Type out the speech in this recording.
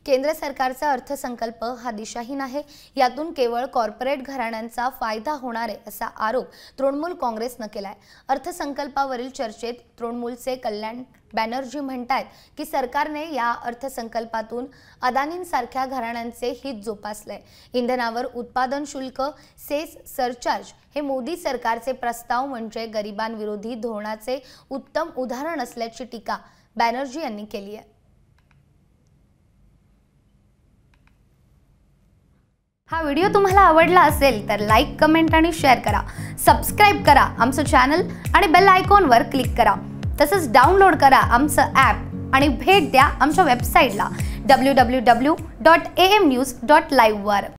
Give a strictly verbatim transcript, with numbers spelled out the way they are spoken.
केंद्र सरकारचा अर्थसंकल्प हा दिशाहीन आहे। यातून केवळ कॉर्पोरेट घराण्यांचा फायदा होणार आहे असा आरोप तृणमूल काँग्रेसने केलाय। अर्थसंकल्पावरील चर्चेत तृणमूलचे कल्याण बॅनर्जी म्हणतात की सरकारने या अर्थसंकल्पातून अदानींसारख्या घराण्यांचे हित जोपासले। इंधनावर उत्पादन शुल्क, सेस, सरचार्ज हे मोदी सरकारचे प्रस्ताव म्हणजे गरिबांविरोधी धोरणाचे उत्तम उदाहरण असल्याची टीका बॅनर्जी यांनी केली आहे। हा व्हिडिओ तुम्हाला आवडला असेल तर लाईक, कमेंट आणि शेअर करा। सबस्क्राइब करा आमचं चॅनल आणि बेल आयकॉनवर क्लिक करा। तसंच डाउनलोड करा आमचं ॲप आणि भेट द्या आमच्या वेबसाईटला W W W dot A M news dot live वर।